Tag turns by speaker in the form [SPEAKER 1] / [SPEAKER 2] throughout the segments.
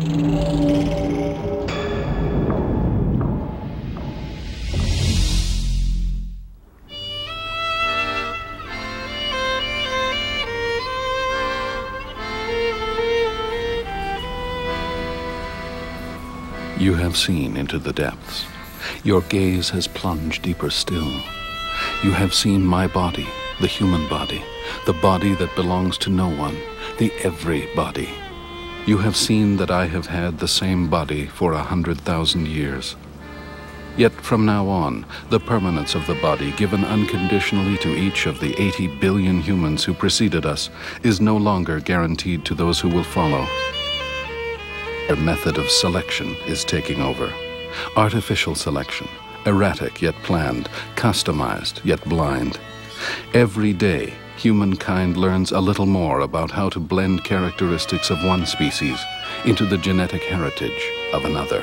[SPEAKER 1] You have seen into the depths. Your gaze has plunged deeper still. You have seen my body, the human body, the body that belongs to no one, the everybody. You have seen that I have had the same body for 100,000 years. Yet from now on, the permanence of the body given unconditionally to each of the 80 billion humans who preceded us is no longer guaranteed to those who will follow. A method of selection is taking over. Artificial selection, erratic yet planned, customized yet blind. Every day, humankind learns a little more about how to blend characteristics of one species into the genetic heritage of another.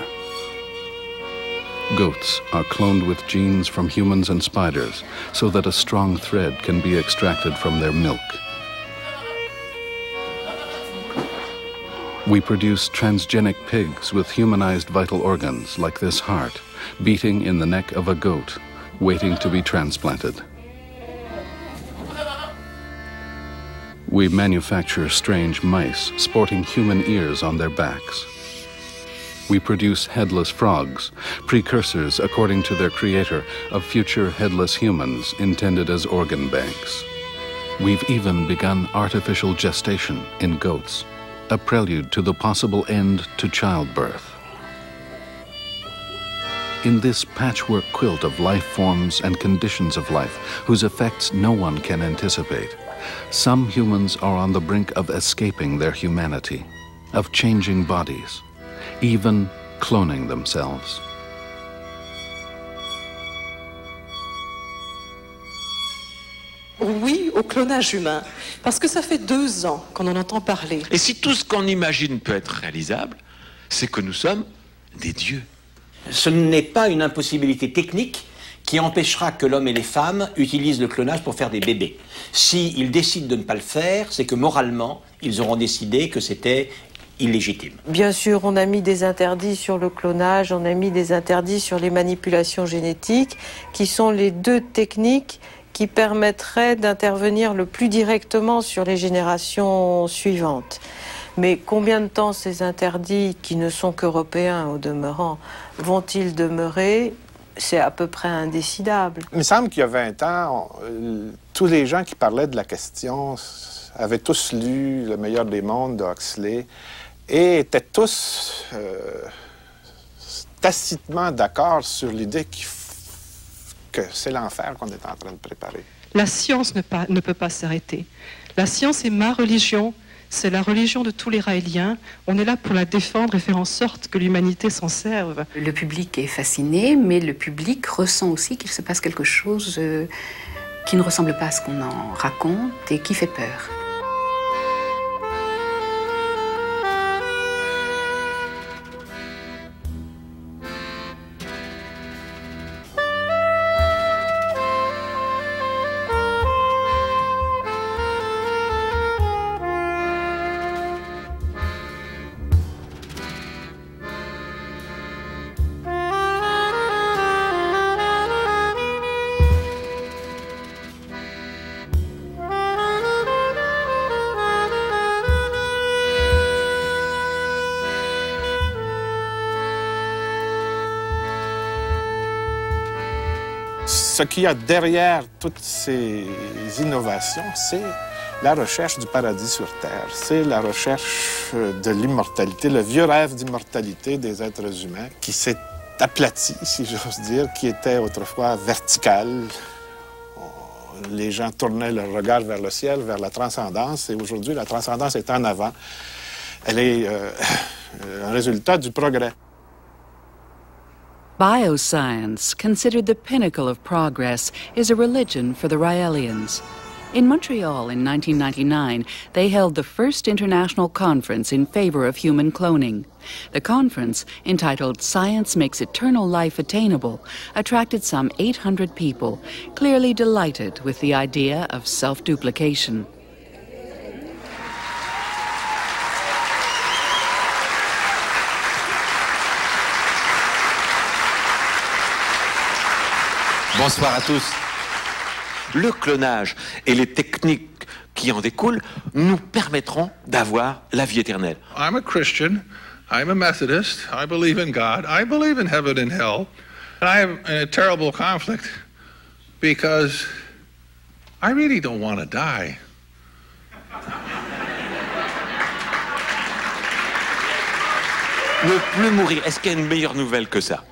[SPEAKER 1] Goats are cloned with genes from humans and spiders so that a strong thread can be extracted from their milk. We produce transgenic pigs with humanized vital organs like this heart, beating in the neck of a goat, waiting to be transplanted. We manufacture strange mice sporting human ears on their backs. We produce headless frogs, precursors, according to their creator, of future headless humans intended as organ banks. We've even begun artificial gestation in goats, a prelude to the possible end to childbirth. In this patchwork quilt of life forms and conditions of life, whose effects no one can anticipate, some humans are on the brink of escaping their humanity, of changing bodies, even cloning themselves.
[SPEAKER 2] Oui au clonage humain, parce que ça fait 2 ans qu'on en entend parler.
[SPEAKER 3] Et si tout ce qu'on imagine peut être réalisable, c'est que nous sommes des dieux.
[SPEAKER 4] Ce n'est pas une impossibilité technique qui empêchera que l'homme et les femmes utilisent le clonage pour faire des bébés. S'ils décident de ne pas le faire, c'est que moralement, ils auront décidé que c'était illégitime.
[SPEAKER 5] Bien sûr, on a mis des interdits sur le clonage, on a mis des interdits sur les manipulations génétiques, qui sont les 2 techniques qui permettraient d'intervenir le plus directement sur les générations suivantes. Mais combien de temps ces interdits, qui ne sont qu'européens au demeurant, vont-ils demeurer? C'est à peu près indécidable.
[SPEAKER 6] Il me semble qu'il y a 20 ans, tous les gens qui parlaient de la question avaient tous lu Le meilleur des mondes de Huxley et étaient tous tacitement d'accord sur l'idée que c'est l'enfer qu'on est en train de préparer.
[SPEAKER 2] La science ne peut pas s'arrêter. La science est ma religion, c'est la religion de tous les raéliens. On est là pour la défendre et faire en sorte que l'humanité s'en serve.
[SPEAKER 7] Le public est fasciné, mais le public ressent aussi qu'il se passe quelque chose qui ne ressemble pas à ce qu'on en raconte et qui fait peur.
[SPEAKER 6] Ce qu'il y a derrière toutes ces innovations, c'est la recherche du paradis sur Terre. C'est la recherche de l'immortalité, le vieux rêve d'immortalité des êtres humains qui s'est aplati, si j'ose dire, qui était autrefois vertical. Les gens tournaient leur regard vers le ciel, vers la transcendance, et aujourd'hui, la transcendance est en avant. Elle est un résultat du progrès.
[SPEAKER 8] Bioscience, considered the pinnacle of progress, is a religion for the Raelians. In Montreal in 1999, they held the first international conference in favor of human cloning. The conference, entitled Science Makes Eternal Life Attainable, attracted some 800 people, clearly delighted with the idea of self-duplication.
[SPEAKER 3] Bonsoir à tous. Le clonage et les techniques qui en découlent nous permettront d'avoir la vie éternelle.
[SPEAKER 9] I'm a Christian. I'm a Methodist. I believe in God. I believe in heaven and hell. And I am in a terrible conflict because I really don't want to die.
[SPEAKER 3] Ne plus mourir. Est-ce qu'il y a une meilleure nouvelle que ça?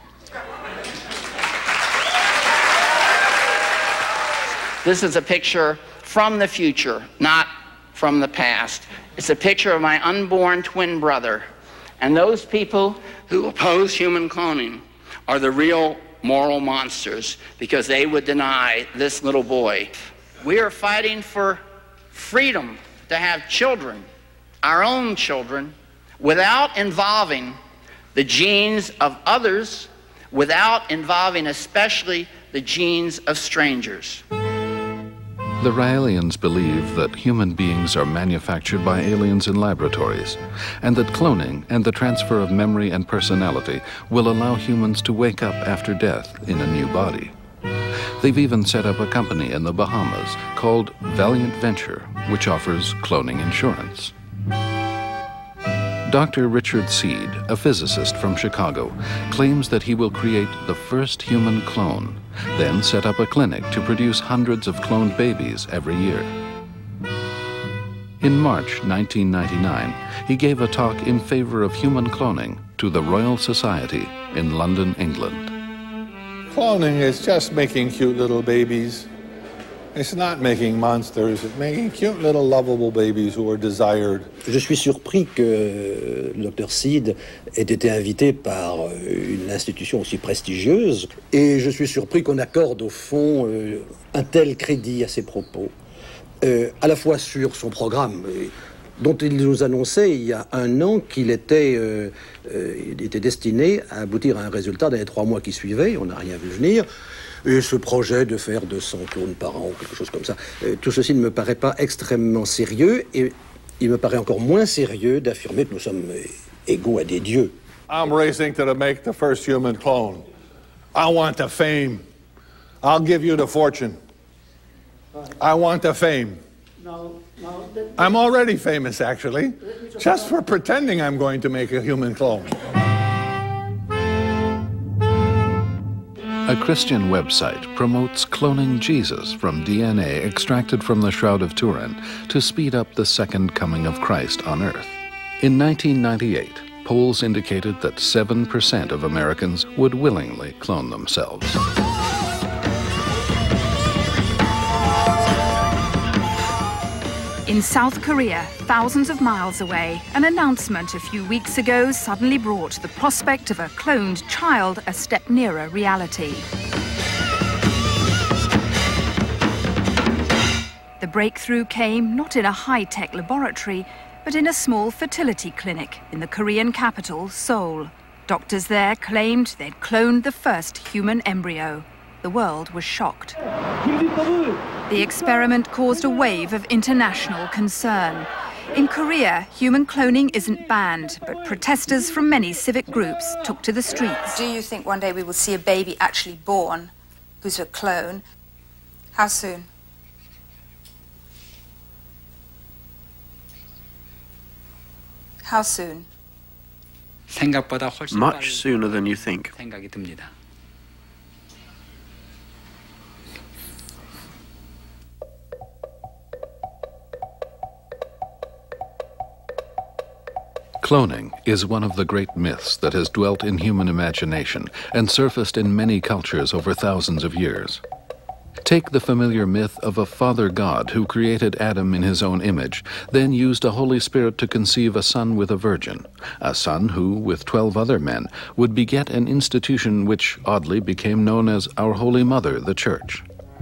[SPEAKER 10] This is a picture from the future, not from the past. It's a picture of my unborn twin brother. And those people who oppose human cloning are the real moral monsters because they would deny this little boy. We are fighting for freedom to have children, our own children, without involving the genes of others, without involving especially the genes of strangers.
[SPEAKER 1] The Raelians believe that human beings are manufactured by aliens in laboratories, and that cloning and the transfer of memory and personality will allow humans to wake up after death in a new body. They've even set up a company in the Bahamas called Valiant Venture, which offers cloning insurance. Dr. Richard Seed, a physicist from Chicago, claims that he will create the first human clone, then set up a clinic to produce hundreds of cloned babies every year. In March 1999, he gave a talk in favor of human cloning to the Royal Society in London, England.
[SPEAKER 6] Cloning is just making cute little babies. It's not making monsters, it's making cute little lovable babies who are desired.
[SPEAKER 11] Je suis surpris que le Dr Seed ait été invité par une institution aussi prestigieuse et je suis surpris qu'on accorde au fond un tel crédit à ses propos, à la fois sur son programme dont il nous annonçait il y a un an qu'il était destiné à aboutir à un résultat dans les 3 mois qui suivaient, on n'a rien vu venir. Et ce projet de faire 200 clones par an ou quelque chose comme ça, tout ceci ne me paraît pas extrêmement sérieux et il me paraît encore moins sérieux d'affirmer que nous sommes égaux à des dieux.
[SPEAKER 6] I'm racing to make the first human clone. I want the fame. I'll give you the fortune. I want the fame. I'm already famous, actually, just for pretending I'm going to make a human clone.
[SPEAKER 1] A Christian website promotes cloning Jesus from DNA extracted from the Shroud of Turin to speed up the second coming of Christ on Earth. In 1998, polls indicated that 7% of Americans would willingly clone themselves.
[SPEAKER 12] In South Korea, thousands of miles away, an announcement a few weeks ago suddenly brought the prospect of a cloned child a step nearer reality. The breakthrough came not in a high-tech laboratory, but in a small fertility clinic in the Korean capital, Seoul. Doctors there claimed they'd cloned the first human embryo. The world was shocked. The experiment caused a wave of international concern. In Korea, human cloning isn't banned, but protesters from many civic groups took to the streets.
[SPEAKER 13] Do you think one day we will see a baby actually born who's a clone? How soon? How soon?
[SPEAKER 14] Much sooner than you think.
[SPEAKER 1] Cloning is one of the great myths that has dwelt in human imagination and surfaced in many cultures over thousands of years. Take the familiar myth of a father god who created Adam in his own image, then used a Holy Spirit to conceive a son with a virgin, a son who, with 12 other men, would beget an institution which oddly became known as Our Holy Mother, the Church.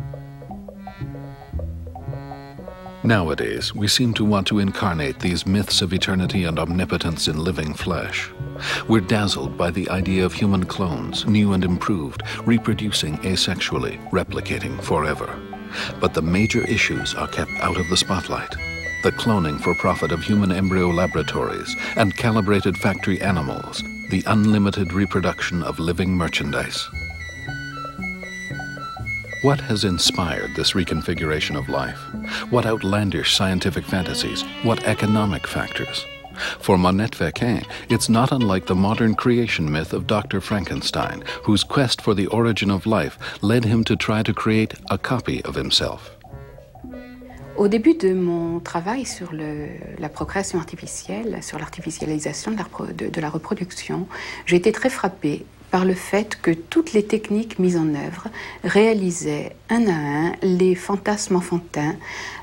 [SPEAKER 1] Nowadays, we seem to want to incarnate these myths of eternity and omnipotence in living flesh. We're dazzled by the idea of human clones, new and improved, reproducing asexually, replicating forever. But the major issues are kept out of the spotlight. The cloning for profit of human embryo laboratories and calibrated factory animals, the unlimited reproduction of living merchandise. What has inspired this reconfiguration of life? What outlandish scientific fantasies? What economic factors? For Monette Vequin, it's not unlike the modern creation myth of Dr. Frankenstein, whose quest for the origin of life led him to try to create a copy of himself.
[SPEAKER 7] Au début de mon travail sur la procréation artificielle, sur l'artificialisation de la reproduction, j'ai été très frappée par le fait que toutes les techniques mises en œuvre réalisaient un à un les fantasmes enfantins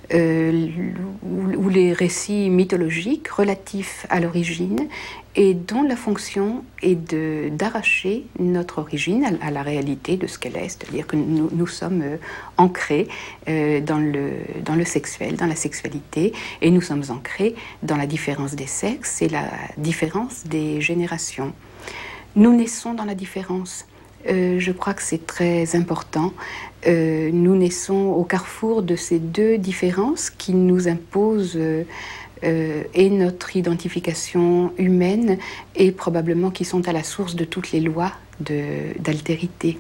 [SPEAKER 7] ou les récits mythologiques relatifs à l'origine et dont la fonction est d'arracher notre origine à la réalité de ce qu'elle est, c'est-à-dire que nous sommes ancrés dans le sexuel, dans la sexualité, et nous sommes ancrés dans la différence des sexes et la différence des générations. Nous naissons dans la différence. Je crois que c'est très important. Nous naissons au carrefour de ces deux différences qui nous imposent et notre identification humaine et probablement qui sont à la source de toutes les lois d'altérité.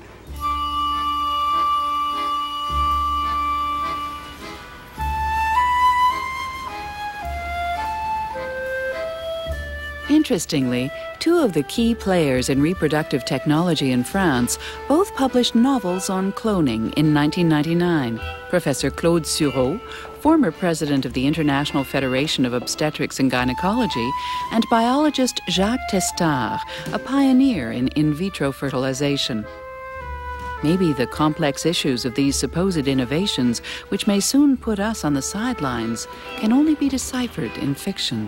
[SPEAKER 8] Interestingly, two of the key players in reproductive technology in France both published novels on cloning in 1999. Professor Claude Sureau, former president of the International Federation of Obstetrics and Gynecology, and biologist Jacques Testard, a pioneer in vitro fertilization. Maybe the complex issues of these supposed innovations, which may soon put us on the sidelines, can only be deciphered in fiction.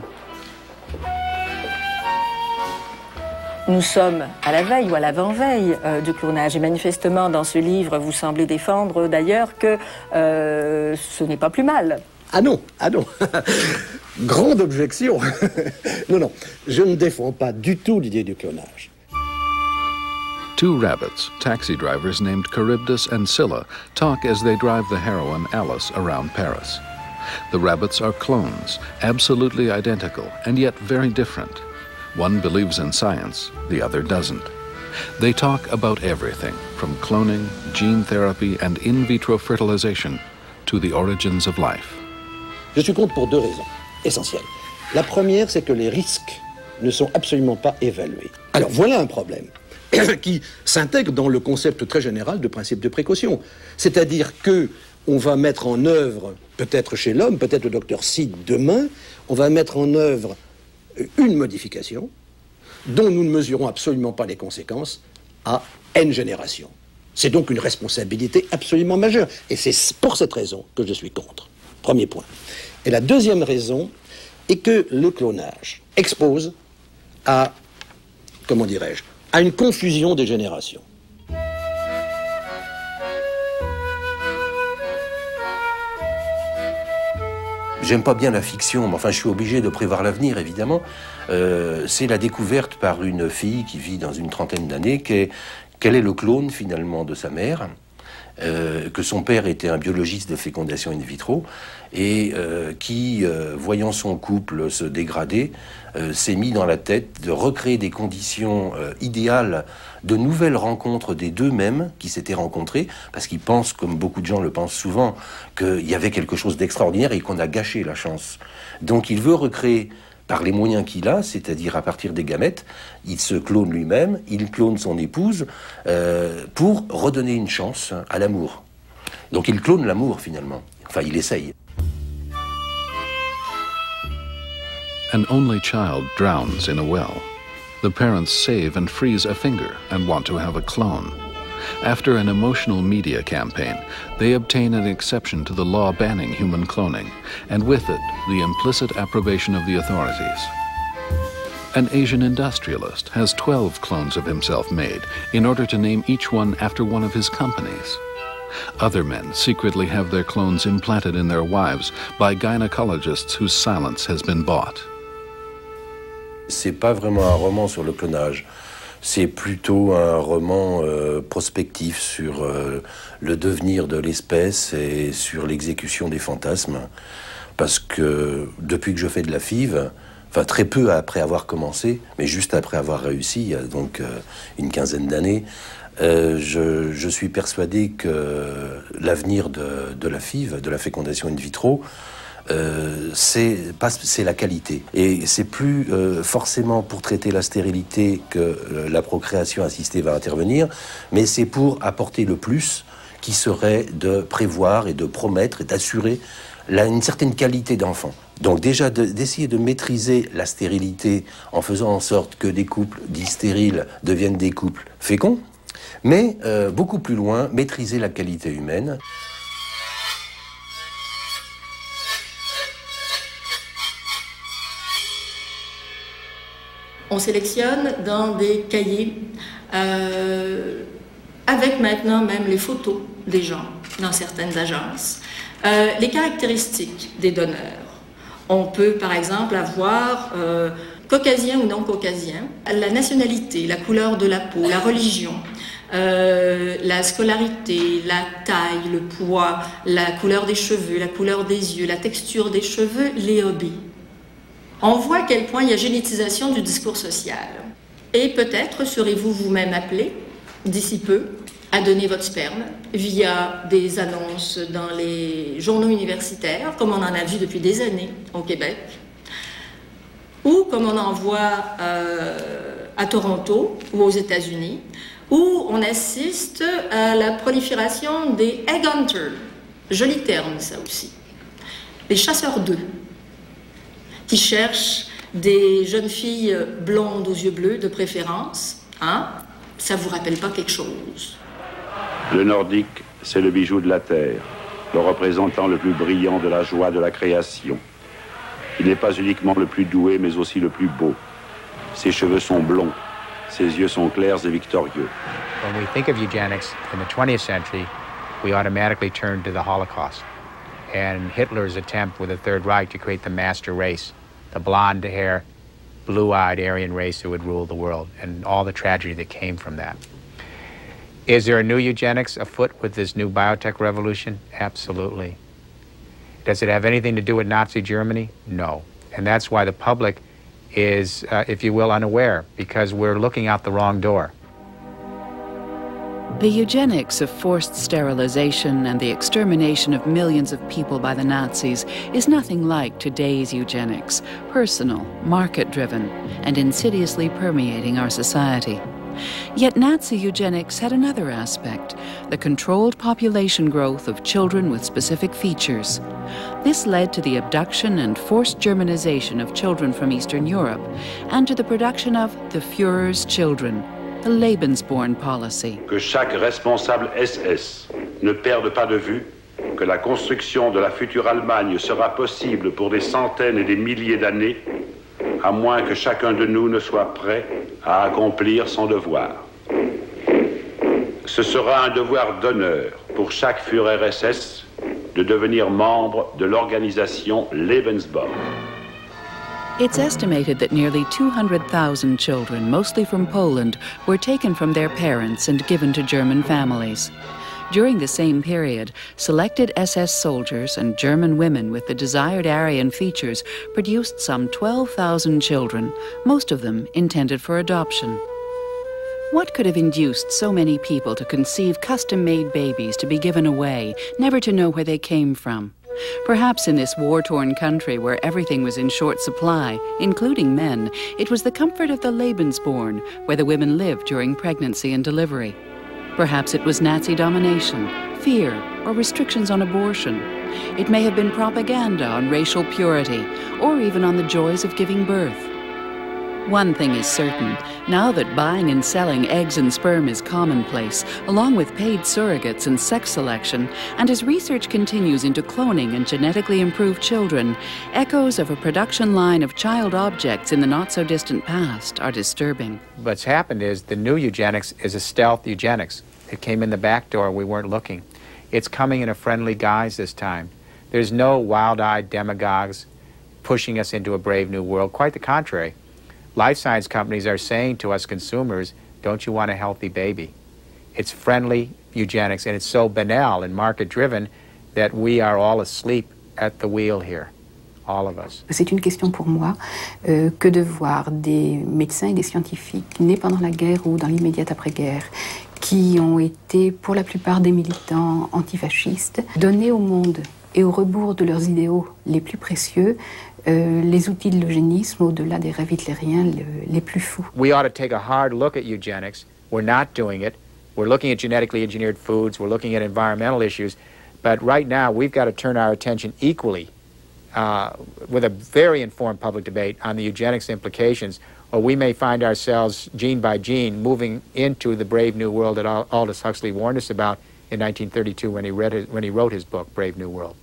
[SPEAKER 14] Nous sommes à la veille ou à l'avant-veille du clonage. Et manifestement, dans ce livre, vous semblez défendre d'ailleurs que ce n'est pas plus mal.
[SPEAKER 11] Ah non, ah non. Grande objection. Non, non, je ne défends pas du tout l'idée du clonage.
[SPEAKER 1] Two rabbits, taxi drivers named Charybdis and Scylla, talk as they drive the heroine Alice around Paris. The rabbits are clones, absolutely identical, and yet very different. One believes in science, the other doesn't. They talk about everything, from cloning, gene therapy, and in vitro fertilization, to the origins of life.
[SPEAKER 11] Je suis contre pour deux raisons essentielles. La première, c'est que les risques ne sont absolument pas évalués. Alors voilà un problème qui s'intègre dans le concept très général de principe de précaution. C'est-à-dire que on va mettre en œuvre, peut-être chez l'homme, peut-être le docteur Seed demain, on va mettre en œuvre une modification dont nous ne mesurons absolument pas les conséquences à N générations. C'est donc une responsabilité absolument majeure. Et c'est pour cette raison que je suis contre. Premier point. Et la deuxième raison est que le clonage expose à, comment dirais-je, à une confusion des générations.
[SPEAKER 15] J'aime pas bien la fiction, mais enfin je suis obligé de prévoir l'avenir, évidemment. C'est la découverte par une fille qui vit dans une trentaine d'années quel est le clone finalement de sa mère, que son père était un biologiste de fécondation in vitro, et qui, voyant son couple se dégrader, s'est mis dans la tête de recréer des conditions idéales de nouvelles rencontres des deux mêmes qui s'étaient rencontrés, parce qu'ils pensent, comme beaucoup de gens le pensent souvent, qu'il y avait quelque chose d'extraordinaire et qu'on a gâché la chance. Donc il veut recréer par les moyens qu'il a, c'est-à-dire à partir des gamètes, il se clone lui-même, il clone son épouse, pour redonner une chance à l'amour. Donc il clone l'amour finalement, enfin il essaye.
[SPEAKER 1] An only child drowns in a well. The parents save and freeze a finger and want to have a clone. After an emotional media campaign, they obtain an exception to the law banning human cloning, and with it, the implicit approbation of the authorities. An Asian industrialist has 12 clones of himself made in order to name each one after one of his companies. Other men secretly have their clones implanted in their wives by gynecologists whose silence has been bought.
[SPEAKER 15] C'est pas vraiment un roman sur le clonage. C'est plutôt un roman prospectif sur le devenir de l'espèce et sur l'exécution des fantasmes. Parce que depuis que je fais de la FIV, enfin très peu après avoir commencé, mais juste après avoir réussi, il y a donc une quinzaine d'années, Je suis persuadé que l'avenir de la FIV, de la fécondation in vitro, c'est la qualité. Et c'est plus forcément pour traiter la stérilité que la procréation assistée va intervenir, mais c'est pour apporter le plus qui serait de prévoir et de promettre et d'assurer une certaine qualité d'enfant. Donc déjà d'essayer de maîtriser la stérilité en faisant en sorte que des couples dits stériles deviennent des couples féconds, mais beaucoup plus loin, maîtriser la qualité humaine.
[SPEAKER 14] On sélectionne dans des cahiers avec maintenant même les photos des gens dans certaines agences, les caractéristiques des donneurs. On peut par exemple avoir caucasien ou non caucasien, la nationalité, la couleur de la peau, la religion, la scolarité, la taille, le poids, la couleur des cheveux, la couleur des yeux, la texture des cheveux, les hobbies. On voit à quel point il y a génétisation du discours social. Et peut-être serez-vous vous-même appelé, d'ici peu, à donner votre sperme via des annonces dans les journaux universitaires, comme on en a vu depuis des années au Québec, ou comme on en voit à Toronto ou aux États-Unis, où on assiste à la prolifération des egg hunters. Joli terme, ça aussi. Les chasseurs d'œufs, qui cherchent des jeunes filles blondes aux yeux bleus, de préférence. Hein? Ça vous rappelle pas quelque chose?
[SPEAKER 16] Le nordique, c'est le bijou de la terre, le représentant le plus brillant de la joie de la création. Il n'est pas uniquement le plus doué, mais aussi le plus beau. Ses cheveux sont blonds, ses yeux sont clairs et victorieux.
[SPEAKER 17] When we think of eugenics in the 20th century, we automatically turn to the Holocaust and Hitler's attempt with the Third Reich to create the master race, the blonde-haired, blue-eyed Aryan race who would rule the world, and all the tragedy that came from that. Is there a new eugenics afoot with this new biotech revolution? Absolutely. Does it have anything to do with Nazi Germany? No. And that's why the public is, if you will, unaware, because we're looking out the wrong door.
[SPEAKER 8] The eugenics of forced sterilization and the extermination of millions of people by the Nazis is nothing like today's eugenics, personal, market-driven, and insidiously permeating our society. Yet Nazi eugenics had another aspect, the controlled population growth of children with specific features. This led to the abduction and forced Germanization of children from Eastern Europe and to the production of the Führer's children, the Lebensborn policy.
[SPEAKER 16] Que chaque responsable SS ne perde pas de vue que la construction de la future Allemagne sera possible pour des centaines et des milliers d'années, à moins que chacun de nous ne soit prêt à accomplir son devoir. Ce sera un devoir d'honneur pour chaque Führer SS de devenir membre de l'organisation Lebensborn.
[SPEAKER 8] It's estimated that nearly 200,000 children, mostly from Poland, were taken from their parents and given to German families. During the same period, selected SS soldiers and German women with the desired Aryan features produced some 12,000 children, most of them intended for adoption. What could have induced so many people to conceive custom-made babies to be given away, never to know where they came from? Perhaps in this war-torn country where everything was in short supply, including men, it was the comfort of the Lebensborn, where the women lived during pregnancy and delivery. Perhaps it was Nazi domination, fear, or restrictions on abortion. It may have been propaganda on racial purity, or even on the joys of giving birth. One thing is certain, now that buying and selling eggs and sperm is commonplace, along with paid surrogates and sex selection, and as research continues into cloning and genetically improved children, echoes of a production line of child objects in the not-so-distant past are disturbing.
[SPEAKER 17] What's happened is the new eugenics is a stealth eugenics. It came in the back door, we weren't looking. It's coming in a friendly guise this time. There's no wild-eyed demagogues pushing us into a brave new world, quite the contrary. Life science companies are saying to us consumers, don't you want a healthy baby? It's friendly eugenics, and it's so banal and market-driven that we are all asleep at the wheel here, all of us.
[SPEAKER 7] C'est une question pour moi que de voir des médecins et des scientifiques nés pendant la guerre ou dans l'immédiate après-guerre qui ont été pour la plupart des militants antifascistes, donnés au monde et au rebours de leurs idéaux les plus précieux, les outils de l'eugénisme au-delà des rêves hitlériens les plus fous.
[SPEAKER 17] We ought to take a hard look at eugenics. We're not doing it. We're looking at genetically engineered foods. We're looking at environmental issues. But right now, we've got to turn our attention equally with a very informed public debate on the eugenics implications, or we may find ourselves, gene by gene, moving into the Brave New World that Aldous Huxley warned us about in 1932 when he wrote his book, Brave New World.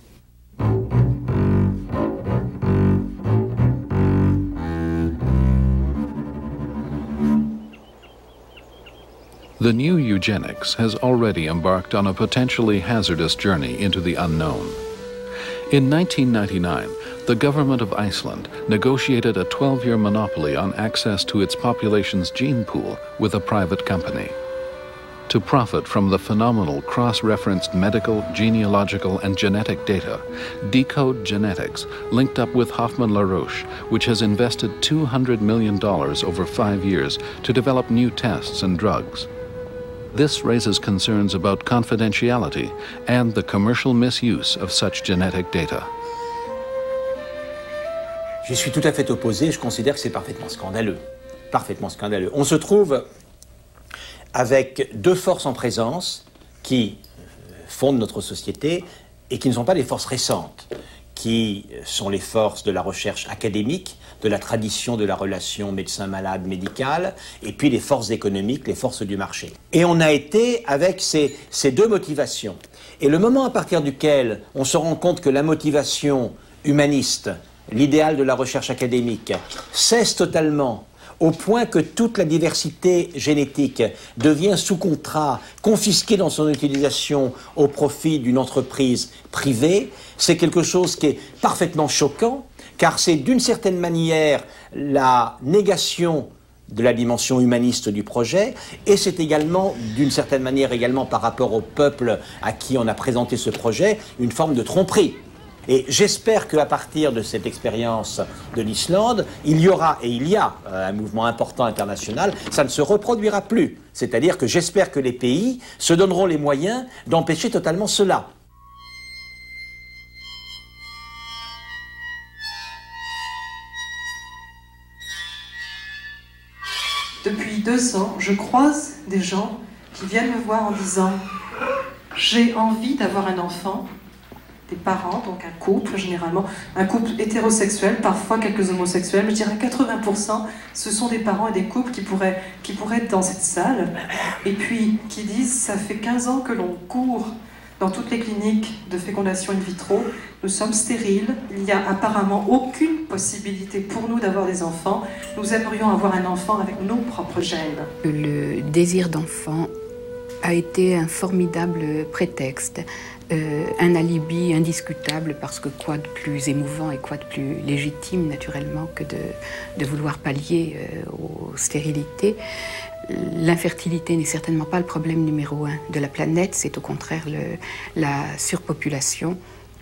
[SPEAKER 1] The new eugenics has already embarked on a potentially hazardous journey into the unknown. In 1999, the government of Iceland negotiated a 12-year monopoly on access to its population's gene pool with a private company. To profit from the phenomenal cross-referenced medical, genealogical, and genetic data, Decode Genetics linked up with Hoffmann La Roche, which has invested $200 million over 5 years to develop new tests and drugs. This raises concerns about confidentiality and the commercial misuse of such genetic data.
[SPEAKER 4] Je suis tout à fait opposé, je considère que c'est parfaitement scandaleux. Parfaitement scandaleux. On se trouve avec deux forces en présence qui fondent notre société et qui ne sont pas des forces récentes, qui sont les forces de la recherche académique, de la tradition de la relation médecin-malade-médicale, et puis les forces économiques, les forces du marché. Et on a été avec ces deux motivations. Et le moment à partir duquel on se rend compte que la motivation humaniste, l'idéal de la recherche académique, cesse totalement, au point que toute la diversité génétique devient sous contrat, confisquée dans son utilisation au profit d'une entreprise privée, c'est quelque chose qui est parfaitement choquant, car c'est d'une certaine manière la négation de la dimension humaniste du projet, et c'est également, d'une certaine manière également par rapport au peuple à qui on a présenté ce projet, une forme de tromperie. Et j'espère qu'à partir de cette expérience de l'Islande, il y aura, et il y a, un mouvement important international, ça ne se reproduira plus. C'est-à-dire que j'espère que les pays se donneront les moyens d'empêcher totalement cela.
[SPEAKER 2] Depuis 2 ans, je croise des gens qui viennent me voir en disant « J'ai envie d'avoir un enfant », des parents, donc un couple généralement, un couple hétérosexuel, parfois quelques homosexuels, je dirais 80%, ce sont des parents et des couples qui pourraient être dans cette salle, et puis qui disent « Ça fait 15 ans que l'on court dans toutes les cliniques de fécondation in vitro, nous sommes stériles, il n'y a apparemment aucune possibilité pour nous d'avoir des enfants, nous aimerions avoir un enfant avec nos propres gènes. »
[SPEAKER 7] Le désir d'enfant a été un formidable prétexte, un alibi indiscutable, parce que quoi de plus émouvant et quoi de plus légitime naturellement que de vouloir pallier aux stérilités. L'infertilité n'est certainement pas le problème numéro 1 de la planète, c'est au contraire la surpopulation.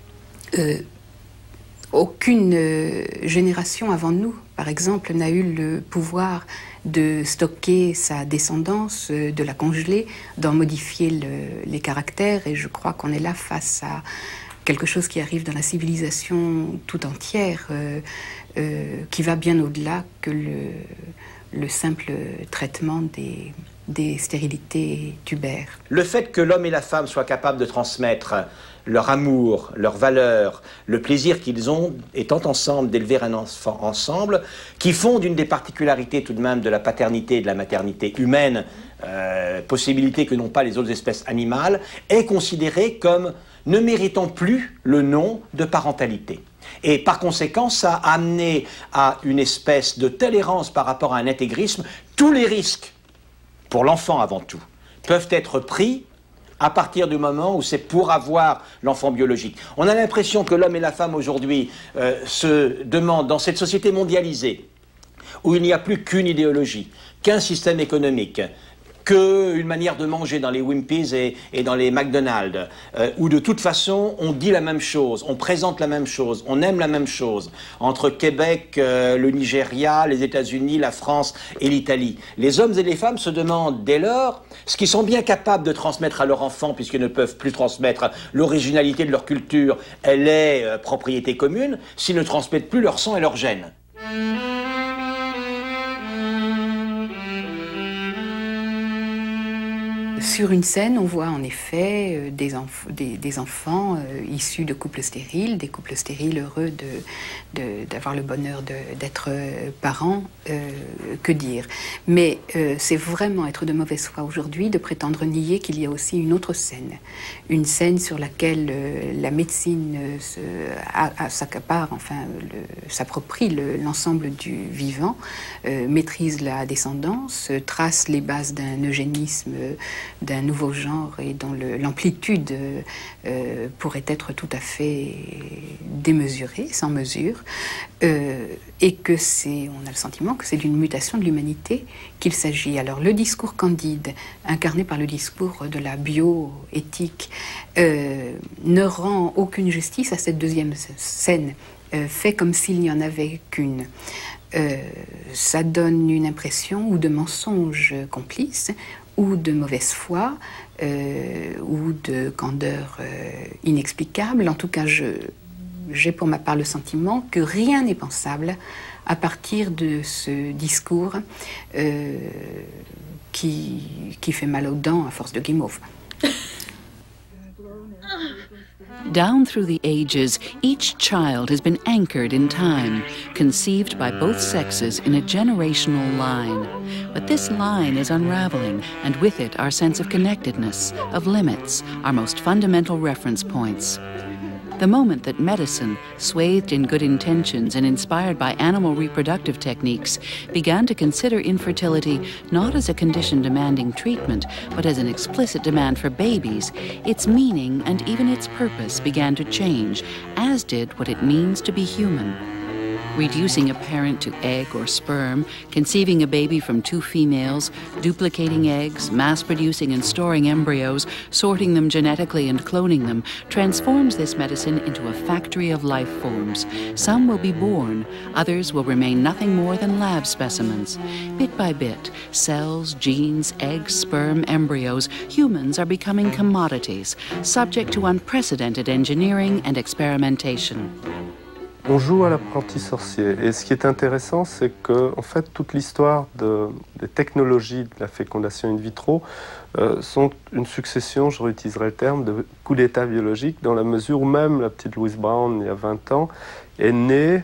[SPEAKER 7] Aucune génération avant nous, par exemple, n'a eu le pouvoir de stocker sa descendance, de la congeler, d'en modifier les caractères, et je crois qu'on est là face à quelque chose qui arrive dans la civilisation tout entière, qui va bien au-delà que le simple traitement des stérilités tubaires.
[SPEAKER 4] Le fait que l'homme et la femme soient capables de transmettre leur amour, leurs valeurs, le plaisir qu'ils ont, étant ensemble, d'élever un enfant ensemble, qui font d'une des particularités tout de même de la paternité et de la maternité humaine, possibilité que n'ont pas les autres espèces animales, est considéré comme ne méritant plus le nom de parentalité. Et par conséquent, ça a amené à une espèce de tolérance par rapport à un intégrisme. Tous les risques, pour l'enfant avant tout, peuvent être pris à partir du moment où c'est pour avoir l'enfant biologique. On a l'impression que l'homme et la femme aujourd'hui se demandent, dans cette société mondialisée, où il n'y a plus qu'une idéologie, qu'un système économique, qu'une manière de manger dans les Wimpy's et dans les McDonald's, où de toute façon on dit la même chose, on présente la même chose, on aime la même chose, entre Québec, le Nigeria, les États-Unis, la France et l'Italie. Les hommes et les femmes se demandent dès lors ce qu'ils sont bien capables de transmettre à leurs enfants, puisqu'ils ne peuvent plus transmettre l'originalité de leur culture, elle est propriété commune, s'ils ne transmettent plus leur sang et leur gène.
[SPEAKER 7] Sur une scène, on voit en effet des enfants issus de couples stériles, des couples stériles heureux d'avoir le bonheur d'être parents, que dire. Mais c'est vraiment être de mauvaise foi aujourd'hui de prétendre nier qu'il y a aussi une autre scène. Une scène sur laquelle la médecine s'accapare, enfin s'approprie l'ensemble du vivant, maîtrise la descendance, trace les bases d'un eugénisme d'un nouveau genre et dont l'amplitude pourrait être tout à fait démesurée, sans mesure, et que on a le sentiment que c'est d'une mutation de l'humanité qu'il s'agit. Alors le discours candide, incarné par le discours de la bioéthique, ne rend aucune justice à cette deuxième scène, fait comme s'il n'y en avait qu'une. Ça donne une impression ou de mensonge complice, ou de mauvaise foi, ou de candeur inexplicable. En tout cas, j'ai pour ma part le sentiment que rien n'est pensable à partir de ce discours qui fait mal aux dents à force de guimauve.
[SPEAKER 8] Down through the ages, each child has been anchored in time, conceived by both sexes in a generational line. But this line is unraveling, and with it our sense of connectedness, of limits, our most fundamental reference points. The moment that medicine, swathed in good intentions and inspired by animal reproductive techniques, began to consider infertility not as a condition demanding treatment, but as an explicit demand for babies, its meaning and even its purpose began to change, as did what it means to be human. Reducing a parent to egg or sperm, conceiving a baby from two females, duplicating eggs, mass-producing and storing embryos, sorting them genetically and cloning them, transforms this medicine into a factory of life forms. Some will be born, others will remain nothing more than lab specimens. Bit by bit, cells, genes, eggs, sperm, embryos, humans are becoming commodities, subject to unprecedented engineering and experimentation.
[SPEAKER 18] On joue à l'apprenti sorcier. Et ce qui est intéressant, c'est que, en fait, toute l'histoire des technologies de la fécondation in vitro sont une succession, je réutiliserai le terme, de coups d'état biologiques, dans la mesure où même la petite Louise Brown, il y a 20 ans, est née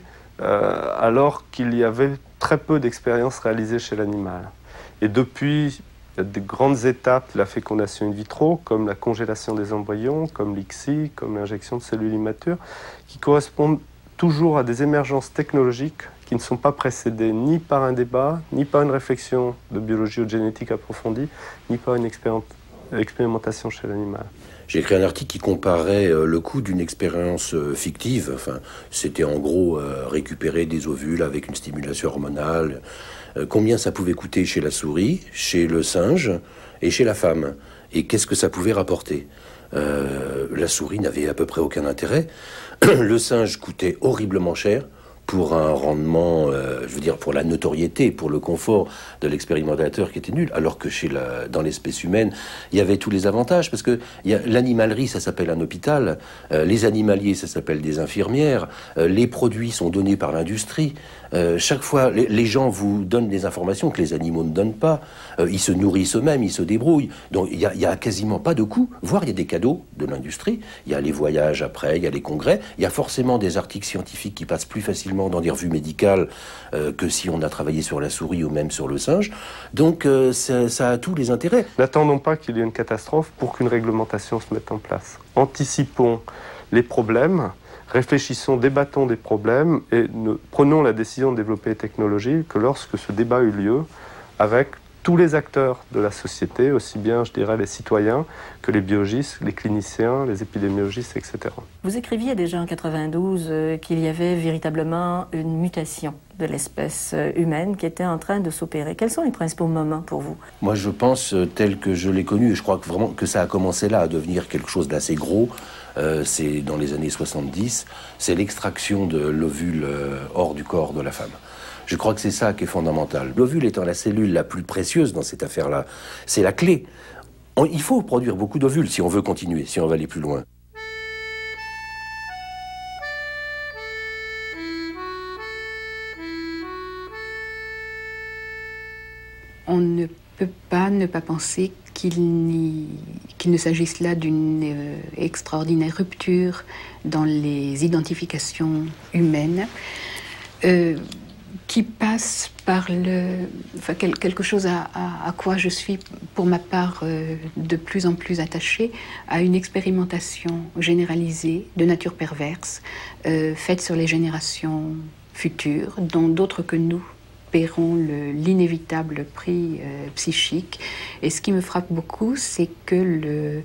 [SPEAKER 18] alors qu'il y avait très peu d'expériences réalisées chez l'animal. Et depuis, il y a des grandes étapes de la fécondation in vitro, comme la congélation des embryons, comme l'ICSI, comme l'injection de cellules immatures, qui correspondent toujours à des émergences technologiques qui ne sont pas précédées ni par un débat, ni par une réflexion de biologie ou de génétique approfondie, ni par une expérimentation chez l'animal.
[SPEAKER 15] J'ai écrit un article qui comparait le coût d'une expérience fictive. Enfin, c'était en gros récupérer des ovules avec une stimulation hormonale. Combien ça pouvait coûter chez la souris, chez le singe et chez la femme. Et qu'est-ce que ça pouvait rapporter ? La souris n'avait à peu près aucun intérêt. Le singe coûtait horriblement cher pour un rendement, je veux dire, pour la notoriété, pour le confort de l'expérimentateur qui était nul, alors que dans l'espèce humaine, il y avait tous les avantages, parce que l'animalerie, ça s'appelle un hôpital, les animaliers, ça s'appelle des infirmières, les produits sont donnés par l'industrie. Chaque fois, les gens vous donnent des informations que les animaux ne donnent pas. Ils se nourrissent eux-mêmes, ils se débrouillent. Donc il y a quasiment pas de coût. Voire il y a des cadeaux de l'industrie. Il y a les voyages après, il y a les congrès. Il y a forcément des articles scientifiques qui passent plus facilement dans des revues médicales que si on a travaillé sur la souris ou même sur le singe. Donc ça a tous les intérêts.
[SPEAKER 18] N'attendons pas qu'il y ait une catastrophe pour qu'une réglementation se mette en place. Anticipons les problèmes. Réfléchissons, débattons des problèmes et prenons la décision de développer les technologies que lorsque ce débat eut lieu avec tous les acteurs de la société, aussi bien, je dirais, les citoyens que les biologistes, les cliniciens, les épidémiologistes, etc.
[SPEAKER 14] Vous écriviez déjà en 92 qu'il y avait véritablement une mutation de l'espèce humaine qui était en train de s'opérer. Quels sont les principaux moments pour vous?
[SPEAKER 15] Moi, je pense, tel que je l'ai connu, et je crois que vraiment que ça a commencé là, à devenir quelque chose d'assez gros, c'est dans les années 70, c'est l'extraction de l'ovule hors du corps de la femme. Je crois que c'est ça qui est fondamental. L'ovule étant la cellule la plus précieuse dans cette affaire-là, c'est la clé. Il faut produire beaucoup d'ovules si on veut continuer, si on veut aller plus loin.
[SPEAKER 7] On ne peut pas ne pas penser qu'il ne s'agisse là d'une extraordinaire rupture dans les identifications humaines. Qui passe par quelque chose à quoi je suis, pour ma part, de plus en plus attachée, à une expérimentation généralisée de nature perverse, faite sur les générations futures, dont d'autres que nous paieront l'inévitable prix psychique. Et ce qui me frappe beaucoup, c'est que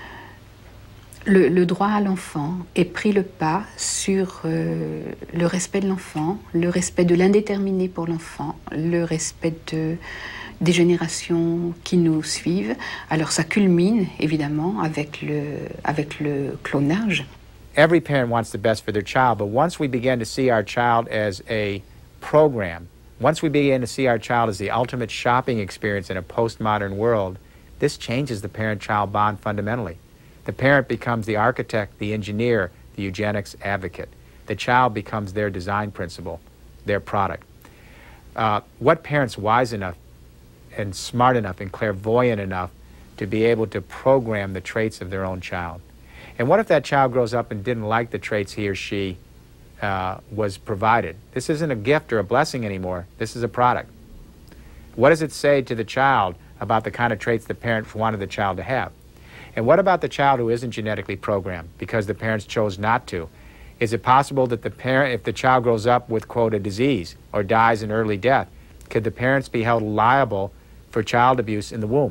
[SPEAKER 7] le droit à l'enfant ait pris le pas sur le respect de l'enfant, le respect de l'indéterminé pour l'enfant, le respect des générations qui nous suivent. Alors ça culmine évidemment avec le clonage.
[SPEAKER 17] Every parent wants the best for their child, but once we begin to see our child as a program, once we begin to see our child as the ultimate shopping experience in a postmodern world, this changes the parent-child bond fundamentally. The parent becomes the architect, the engineer, the eugenics advocate. The child becomes their design principle, their product. What parent's wise enough and smart enough and clairvoyant enough to be able to program the traits of their own child? And what if that child grows up and didn't like the traits he or she was provided? This isn't a gift or a blessing anymore. This is a product. What does it say to the child about the kind of traits the parent wanted the child to have? And what about the child who isn't genetically programmed because the parents chose not to? Is it possible that if the child grows up with, quote, a disease or dies an early death, could the parents be held liable for child abuse in the womb?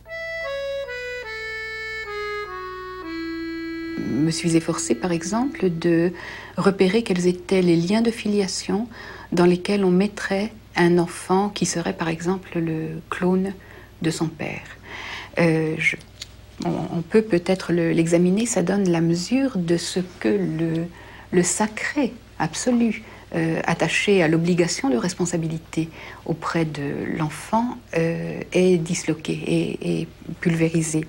[SPEAKER 7] Je me suis efforcée, par exemple, de repérer quels étaient les liens de filiation dans lesquels on mettrait un enfant qui serait, par exemple, le clone de son père. On peut peut-être l'examiner, ça donne la mesure de ce que le sacré absolu attaché à l'obligation de responsabilité auprès de l'enfant est disloqué et pulvérisé.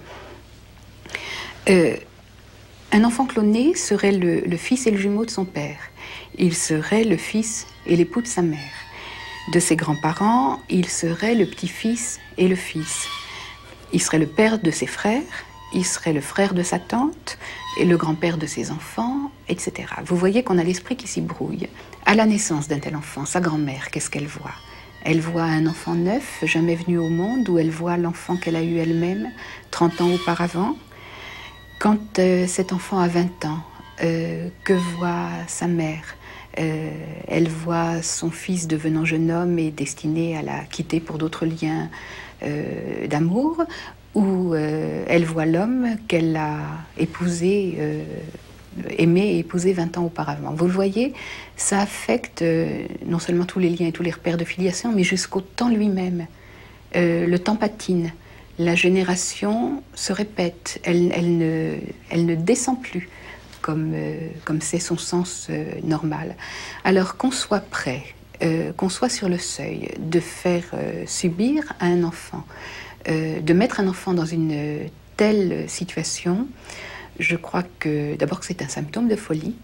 [SPEAKER 7] Un enfant cloné serait le fils et le jumeau de son père. Il serait le fils et l'époux de sa mère. De ses grands-parents, il serait le petit-fils et le fils. Il serait le père de ses frères, il serait le frère de sa tante et le grand-père de ses enfants, etc. Vous voyez qu'on a l'esprit qui s'y brouille. À la naissance d'un tel enfant, sa grand-mère, qu'est-ce qu'elle voit? Elle voit un enfant neuf, jamais venu au monde, ou elle voit l'enfant qu'elle a eu elle-même 30 ans auparavant. Quand cet enfant a 20 ans, que voit sa mère? Elle voit son fils devenant jeune homme et destiné à la quitter pour d'autres liens d'amour, ou elle voit l'homme qu'elle a épousé, aimé et épousé 20 ans auparavant. Vous le voyez, ça affecte non seulement tous les liens et tous les repères de filiation, mais jusqu'au temps lui-même. Le temps patine, la génération se répète, elle ne descend plus comme c'est son sens normal. Alors qu'on soit prêt, qu'on soit sur le seuil de faire subir à un enfant, de mettre un enfant dans une telle situation, je crois que d'abord que c'est un symptôme de folie,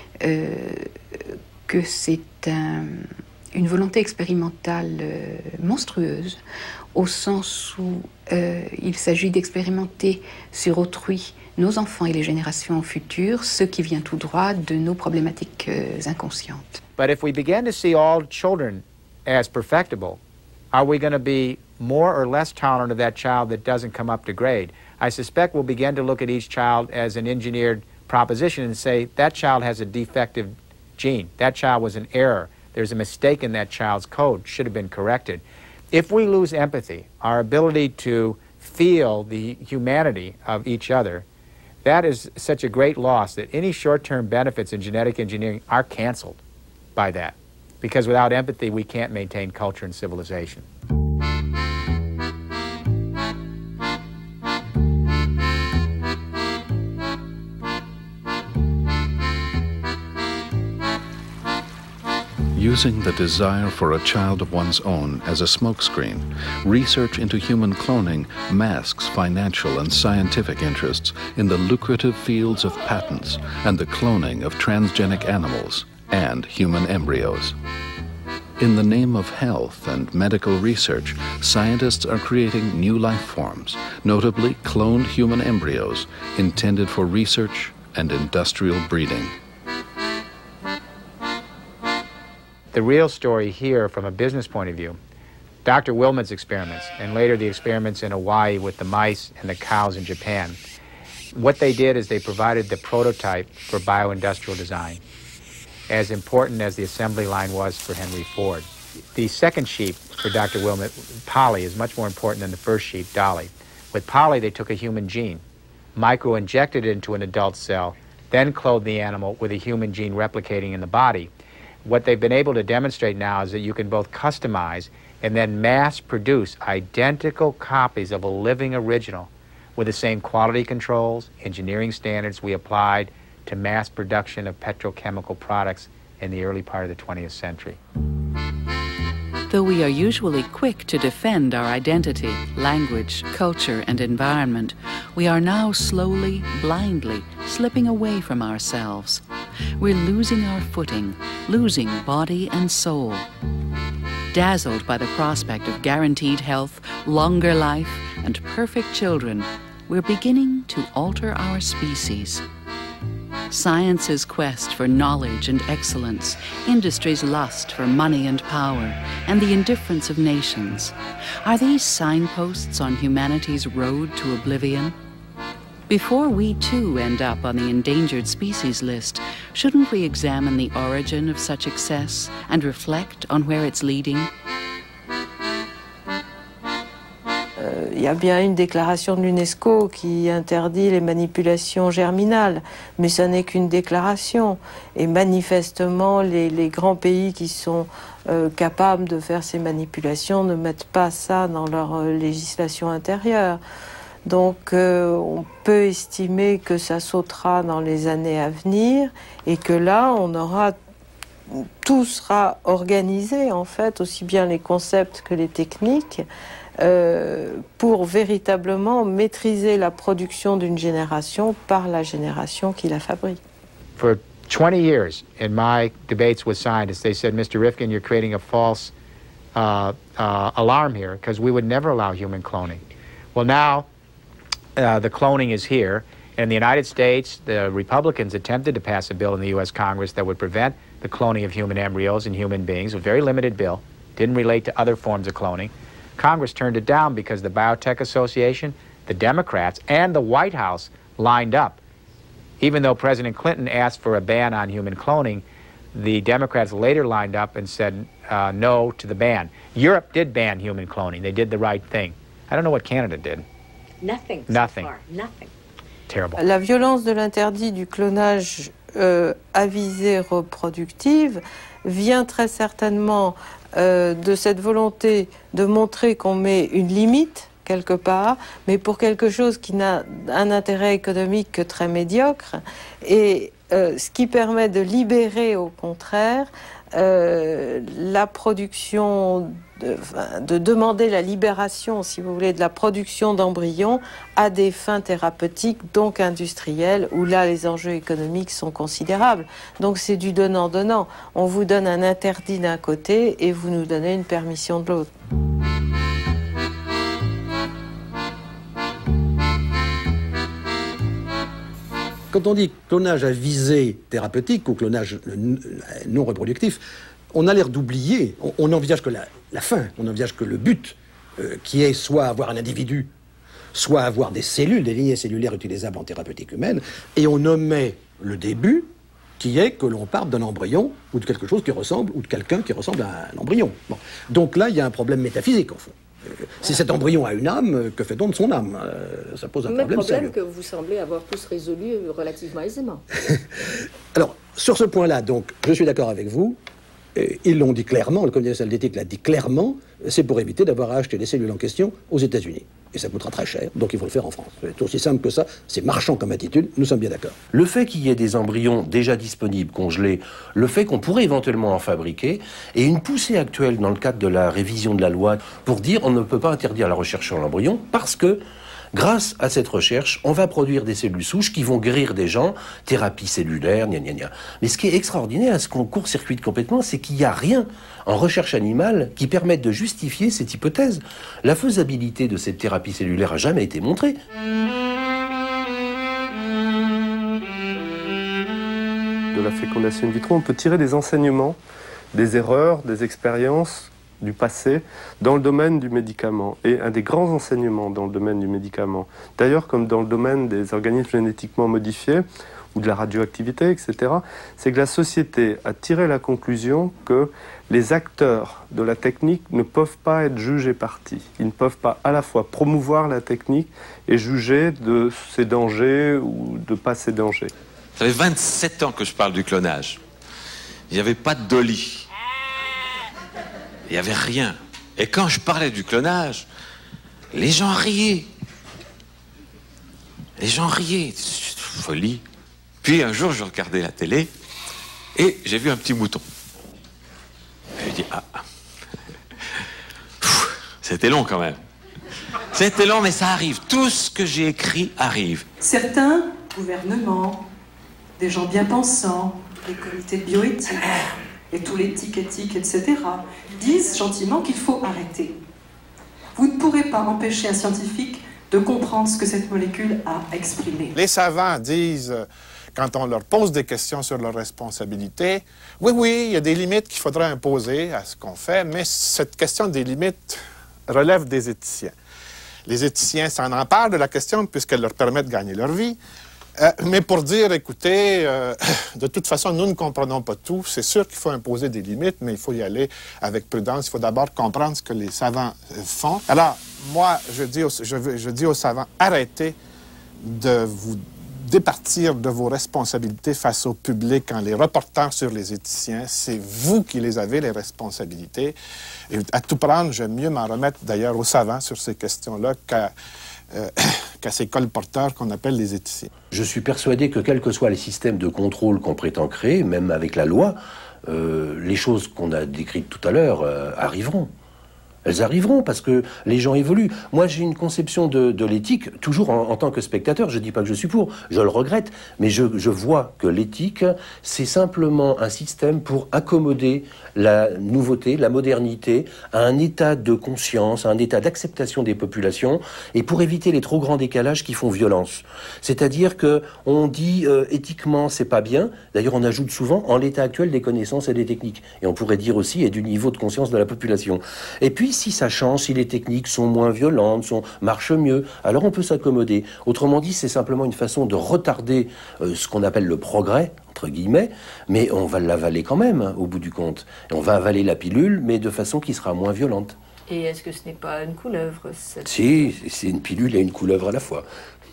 [SPEAKER 7] que c'est une volonté expérimentale monstrueuse, au sens où il s'agit d'expérimenter sur autrui nos enfants et les générations futures, ce qui vient tout droit de nos problématiques inconscientes.
[SPEAKER 17] But if we begin to see all children as perfectible, are we going to be more or less tolerant of that child that doesn't come up to grade? I suspect we'll begin to look at each child as an engineered proposition and say, that child has a defective gene. That child was an error. There's a mistake in that child's code, should have been corrected. If we lose empathy, our ability to feel the humanity of each other, that is such a great loss that any short-term benefits in genetic engineering are canceled by that. Because without empathy, we can't maintain culture and civilization.
[SPEAKER 1] Using the desire for a child of one's own as a smokescreen, research into human cloning masks financial and scientific interests in the lucrative fields of patents and the cloning of transgenic animals and human embryos. In the name of health and medical research, scientists are creating new life forms, notably cloned human embryos intended for research and industrial breeding.
[SPEAKER 17] The real story here, from a business point of view, Dr. Willman's experiments, and later the experiments in Hawaii with the mice and the cows in Japan, what they did is they provided the prototype for bioindustrial design, as important as the assembly line was for Henry Ford. The second sheep for Dr. Willman, Polly, is much more important than the first sheep, Dolly. With Polly, they took a human gene, micro-injected it into an adult cell, then cloned the animal with a human gene replicating in the body. What they've been able to demonstrate now is that you can both customize and then mass produce identical copies of a living original with the same quality controls, engineering standards we applied to mass production of petrochemical products in the early part of the 20th century.
[SPEAKER 8] Though we are usually quick to defend our identity, language, culture, and environment, we are now slowly, blindly slipping away from ourselves. We're losing our footing, losing body and soul. Dazzled by the prospect of guaranteed health, longer life, and perfect children, we're beginning to alter our species. Science's quest for knowledge and excellence, industry's lust for money and power, and the indifference of nations, are these signposts on humanity's road to oblivion? Before we too end up on the endangered species list, shouldn't we examine the origin of such excess and reflect on where it's leading?
[SPEAKER 5] Il y a bien une déclaration de l'UNESCO qui interdit les manipulations germinales, mais ça n'est qu'une déclaration. Et manifestement, les grands pays qui sont capables de faire ces manipulations ne mettent pas ça dans leur législation intérieure. Donc on peut estimer que ça sautera dans les années à venir et que là, tout sera organisé, en fait, aussi bien les concepts que les techniques, pour véritablement maîtriser la production d'une génération par la génération qui la fabrique.
[SPEAKER 17] For 20 years, in my debates with scientists, they said, Mr. Rifkin, you're creating a false alarm here, because we would never allow human cloning. Well, now, the cloning is here. In the United States, the Republicans attempted to pass a bill in the U.S. Congress that would prevent the cloning of human embryos and human beings, a very limited bill, didn't relate to other forms of cloning. Congress turned it down because the Biotech Association, the Democrats, and the White House lined up. Even though President Clinton asked for a ban on human cloning, the Democrats later lined up and said no to the ban. Europe did ban human cloning. They did the right thing. I don't know what Canada did.
[SPEAKER 19] Nothing.
[SPEAKER 17] Nothing.
[SPEAKER 19] So far. Nothing.
[SPEAKER 17] Terrible.
[SPEAKER 5] La violence de l'interdit du clonage à visée reproductive vient très certainement de cette volonté de montrer qu'on met une limite quelque part, mais pour quelque chose qui n'a un intérêt économique que très médiocre, et ce qui permet de libérer au contraire la production, de demander la libération, si vous voulez, de la production d'embryons à des fins thérapeutiques, donc industrielles, où là les enjeux économiques sont considérables. Donc c'est du donnant-donnant. On vous donne un interdit d'un côté et vous nous donnez une permission de l'autre.
[SPEAKER 11] Quand on dit clonage à visée thérapeutique ou clonage non reproductif, on a l'air d'oublier, on n'envisage que la fin, on n'envisage que le but, qui est soit avoir un individu, soit avoir des cellules, des lignées cellulaires utilisables en thérapeutique humaine, et on omet le début, qui est que l'on parte d'un embryon ou de quelque chose qui ressemble, ou de quelqu'un qui ressemble à un embryon. Bon. Donc là, il y a un problème métaphysique, en fond. Si cet embryon a une âme, que fait-on de son âme? Ça pose un problème sérieux.
[SPEAKER 5] que vous semblez avoir tous résolu relativement aisément.
[SPEAKER 11] Alors, sur ce point-là, donc, je suis d'accord avec vous. Ils l'ont dit clairement, le comité national d'éthique l'a dit clairement, c'est pour éviter d'avoir à acheter les cellules en question aux États-Unis. Et ça coûtera très cher, donc il faut le faire en France. C'est aussi simple que ça, c'est marchand comme attitude, nous sommes bien d'accord.
[SPEAKER 15] Le fait qu'il y ait des embryons déjà disponibles, congelés, le fait qu'on pourrait éventuellement en fabriquer, et une poussée actuelle dans le cadre de la révision de la loi pour dire on ne peut pas interdire la recherche sur l'embryon parce que grâce à cette recherche, on va produire des cellules souches qui vont guérir des gens, thérapie cellulaire, gna gna gna. Mais ce qui est extraordinaire, ce qu'on court-circuite complètement, c'est qu'il n'y a rien en recherche animale qui permette de justifier cette hypothèse. La faisabilité de cette thérapie cellulaire n'a jamais été montrée.
[SPEAKER 18] De la fécondation in vitro, on peut tirer des enseignements, des erreurs, des expériences du passé dans le domaine du médicament. Et un des grands enseignements dans le domaine du médicament, d'ailleurs comme dans le domaine des organismes génétiquement modifiés ou de la radioactivité, etc., c'est que la société a tiré la conclusion que les acteurs de la technique ne peuvent pas être jugés partis. Ils ne peuvent pas à la fois promouvoir la technique et juger de ses dangers ou de pas ses dangers.
[SPEAKER 3] Ça fait 27 ans que je parle du clonage. Il n'y avait pas de Dolly. Il n'y avait rien. Et quand je parlais du clonage, les gens riaient. Les gens riaient. C'est une folie. Puis un jour, je regardais la télé et j'ai vu un petit mouton. Et je dis, c'était long quand même. C'était long, mais ça arrive. Tout ce que j'ai écrit arrive.
[SPEAKER 2] Certains gouvernements, des gens bien pensants, les comités de bioéthique, et tous les tics, etc., disent gentiment qu'il faut arrêter. Vous ne pourrez pas empêcher un scientifique de comprendre ce que cette molécule a exprimé.
[SPEAKER 6] Les savants disent, quand on leur pose des questions sur leur responsabilité, oui, il y a des limites qu'il faudra imposer à ce qu'on fait, mais cette question des limites relève des éthiciens. Les éthiciens s'en emparent de la question puisqu'elle leur permet de gagner leur vie. Mais pour dire, écoutez, de toute façon, nous ne comprenons pas tout. C'est sûr qu'il faut imposer des limites, mais il faut y aller avec prudence. Il faut d'abord comprendre ce que les savants font. Alors, moi, je dis aux savants, arrêtez de vous départir de vos responsabilités face au public en les reportant sur les éthiciens. C'est vous qui les avez, les responsabilités. Et à tout prendre, j'aime mieux m'en remettre d'ailleurs aux savants sur ces questions-là qu'à ces colporteurs qu'on appelle les éthiciens.
[SPEAKER 15] Je suis persuadé que quels que soient les systèmes de contrôle qu'on prétend créer, même avec la loi, les choses qu'on a décrites tout à l'heure arriveront. Elles arriveront parce que les gens évoluent. Moi, j'ai une conception de l'éthique, toujours en tant que spectateur. Je ne dis pas que je suis pour, je le regrette, mais je vois que l'éthique, c'est simplement un système pour accommoder la nouveauté, la modernité, à un état de conscience, à un état d'acceptation des populations, et pour éviter les trop grands décalages qui font violence. C'est-à-dire que on dit éthiquement, c'est pas bien. D'ailleurs, on ajoute souvent en l'état actuel des connaissances et des techniques. Et on pourrait dire aussi et du niveau de conscience de la population. Et puis, si ça change, si les techniques sont moins violentes, marchent mieux, alors on peut s'accommoder. Autrement dit, c'est simplement une façon de retarder ce qu'on appelle le progrès, entre guillemets, mais on va l'avaler quand même, au bout du compte. Et on va avaler la pilule, mais de façon qui sera moins violente.
[SPEAKER 5] Et est-ce que ce n'est pas une couleuvre, cette...
[SPEAKER 15] Si, c'est une pilule et une couleuvre à la fois.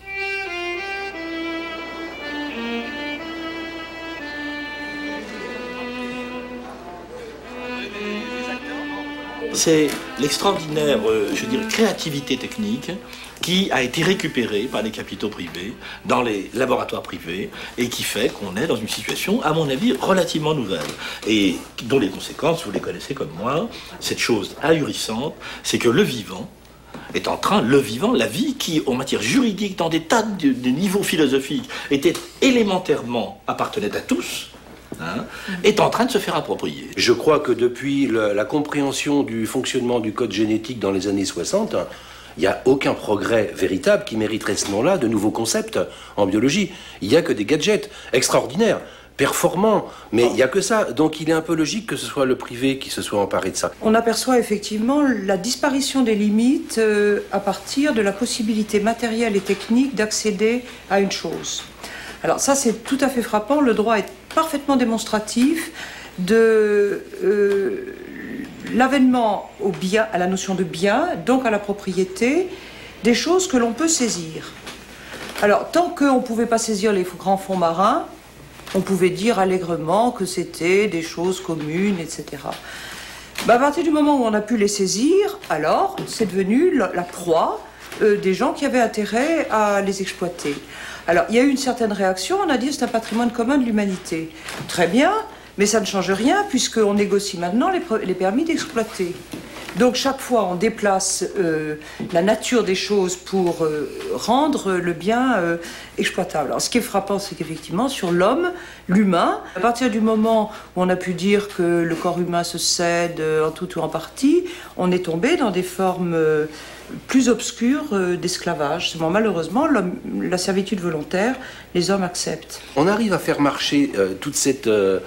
[SPEAKER 19] C'est l'extraordinaire, je dirais, créativité technique qui a été récupérée par les capitaux privés dans les laboratoires privés et qui fait qu'on est dans une situation, à mon avis, relativement nouvelle et dont les conséquences, vous les connaissez comme moi. Cette chose ahurissante, c'est que le vivant est en train, la vie qui, en matière juridique, dans des tas de niveaux philosophiques, était élémentairement appartenait à tous, est en train de se faire approprier.
[SPEAKER 15] Je crois que depuis la compréhension du fonctionnement du code génétique dans les années 60, il n'y a aucun progrès véritable qui mériterait ce nom-là de nouveaux concepts en biologie. Il n'y a que des gadgets extraordinaires, performants, mais il n'y a que ça. Donc il est un peu logique que ce soit le privé qui se soit emparé de ça.
[SPEAKER 20] On aperçoit effectivement la disparition des limites à partir de la possibilité matérielle et technique d'accéder à une chose. Alors ça, c'est tout à fait frappant. Le droit est parfaitement démonstratif de l'avènement au bien, à la notion de bien, donc à la propriété, des choses que l'on peut saisir. Alors, tant qu'on ne pouvait pas saisir les grands fonds marins, on pouvait dire allègrement que c'était des choses communes, etc. À partir du moment où on a pu les saisir, alors c'est devenu la proie des gens qui avaient intérêt à les exploiter. Alors, il y a eu une certaine réaction, on a dit c'est un patrimoine commun de l'humanité. Très bien, mais ça ne change rien puisqu'on négocie maintenant les permis d'exploiter. Donc chaque fois on déplace la nature des choses pour rendre le bien exploitable. Alors ce qui est frappant, c'est qu'effectivement sur l'homme, l'humain, à partir du moment où on a pu dire que le corps humain se cède en tout ou en partie, on est tombé dans des formes plus obscures d'esclavage. Bon, malheureusement, la servitude volontaire, les hommes acceptent.
[SPEAKER 15] On arrive à faire marcher toute cette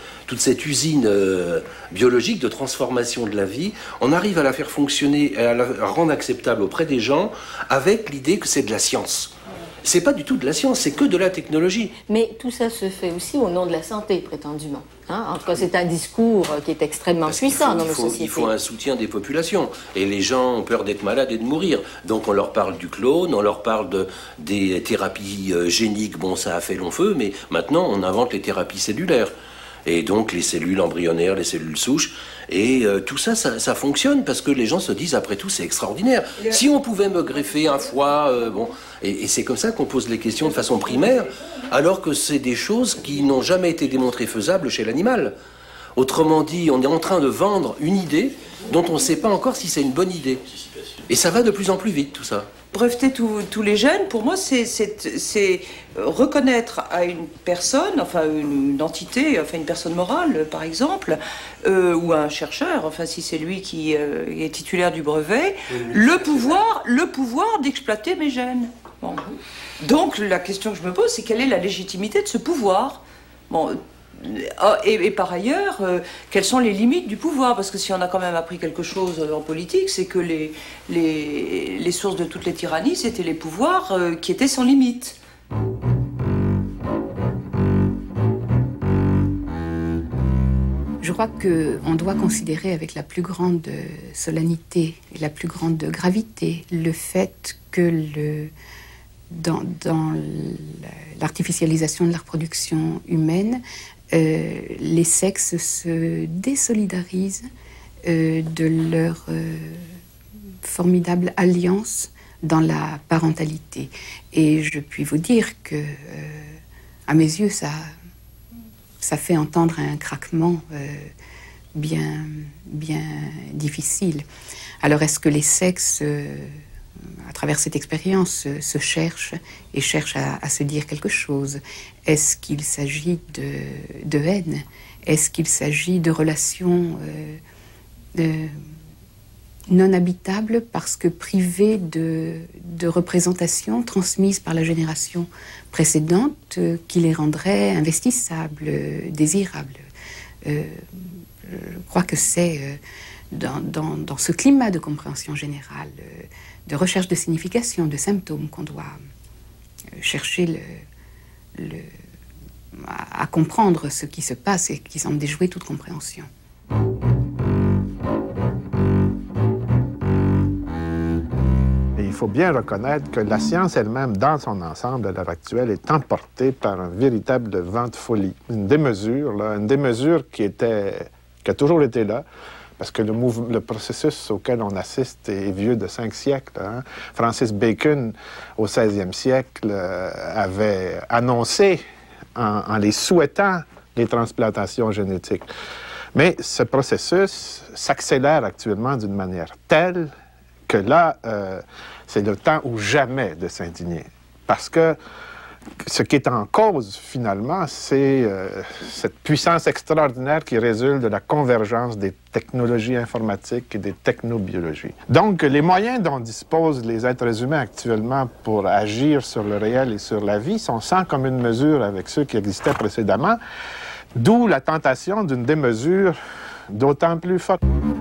[SPEAKER 15] usine biologique de transformation de la vie, on arrive à la faire fonctionner, à la rendre acceptable auprès des gens avec l'idée que c'est de la science. C'est pas du tout de la science, c'est que de la technologie.
[SPEAKER 21] Mais tout ça se fait aussi au nom de la santé, prétendument. Hein, en tout cas, c'est un discours qui est extrêmement puissant dans nos sociétés.
[SPEAKER 15] Il faut un soutien des populations. Et les gens ont peur d'être malades et de mourir. Donc on leur parle du clone, on leur parle des thérapies géniques. Bon, ça a fait long feu, mais maintenant on invente les thérapies cellulaires. Et donc les cellules embryonnaires, les cellules souches. Et tout ça, ça fonctionne parce que les gens se disent, après tout, c'est extraordinaire. Si on pouvait me greffer un foie, bon... Et c'est comme ça qu'on pose les questions de façon primaire, alors que c'est des choses qui n'ont jamais été démontrées faisables chez l'animal. Autrement dit, on est en train de vendre une idée dont on ne sait pas encore si c'est une bonne idée. Et ça va de plus en plus vite, tout ça.
[SPEAKER 20] Breveter tous les gènes, pour moi, c'est reconnaître à une personne, enfin une entité, enfin une personne morale, par exemple, ou un chercheur, enfin si c'est lui qui est titulaire du brevet, le pouvoir d'exploiter mes gènes. Bon. Donc la question que je me pose, c'est quelle est la légitimité de ce pouvoir? Bon. Et par ailleurs, quelles sont les limites du pouvoir? Parce que si on a quand même appris quelque chose en politique, c'est que les sources de toutes les tyrannies, c'était les pouvoirs qui étaient sans limite.
[SPEAKER 7] Je crois qu'on doit considérer avec la plus grande solennité et la plus grande gravité le fait que dans l'artificialisation de la reproduction humaine, les sexes se désolidarisent de leur formidable alliance dans la parentalité. Et je puis vous dire que, à mes yeux, ça fait entendre un craquement bien difficile. Alors, est-ce que les sexes, à travers cette expérience, se cherchent et cherchent à se dire quelque chose? Est-ce qu'il s'agit de haine? Est-ce qu'il s'agit de relations non habitables parce que privées de représentations transmises par la génération précédente qui les rendraient investissables, désirables? Je crois que c'est dans ce climat de compréhension générale, de recherche de signification, de symptômes, qu'on doit chercher à comprendre ce qui se passe et qui semble déjouer toute compréhension.
[SPEAKER 6] Il faut bien reconnaître que la science elle-même, dans son ensemble, à l'heure actuelle, est emportée par un véritable vent de folie. Une démesure qui a toujours été là, parce que le processus auquel on assiste est vieux de 5 siècles. Hein. Francis Bacon, au 16e siècle, avait annoncé, en les souhaitant, les transplantations génétiques. Mais ce processus s'accélère actuellement d'une manière telle que là, c'est le temps ou jamais de s'indigner. Parce que ce qui est en cause, finalement, c'est cette puissance extraordinaire qui résulte de la convergence des technologies informatiques et des technobiologies. Donc, les moyens dont disposent les êtres humains actuellement pour agir sur le réel et sur la vie sont sans commune mesure avec ceux qui existaient précédemment, d'où la tentation d'une démesure d'autant plus forte.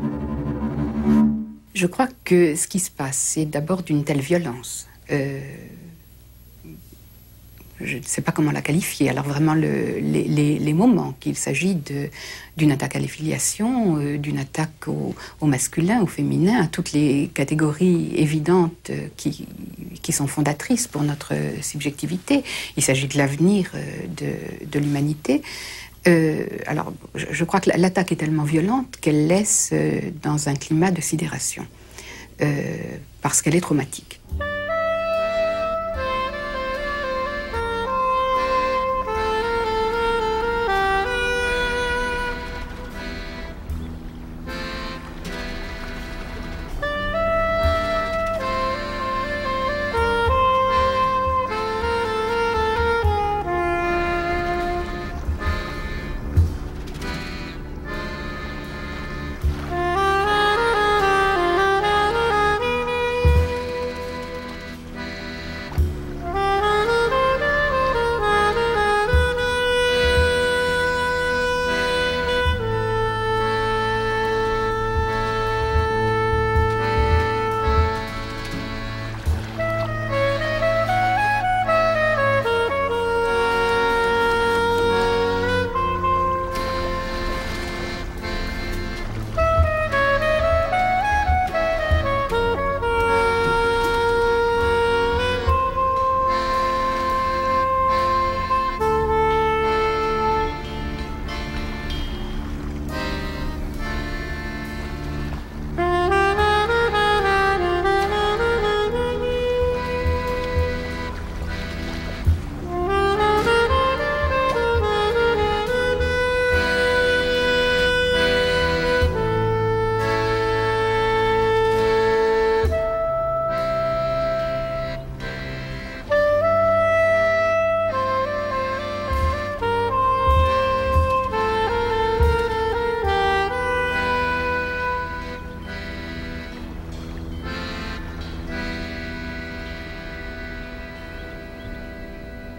[SPEAKER 7] Je crois que ce qui se passe, c'est d'abord d'une telle violence je ne sais pas comment la qualifier. Alors vraiment les moments, qu'il s'agit d'une attaque à l'affiliation, d'une attaque au masculin, au féminin, à toutes les catégories évidentes qui sont fondatrices pour notre subjectivité. Il s'agit de l'avenir de l'humanité. Alors, je crois que l'attaque est tellement violente qu'elle laisse dans un climat de sidération, parce qu'elle est traumatique.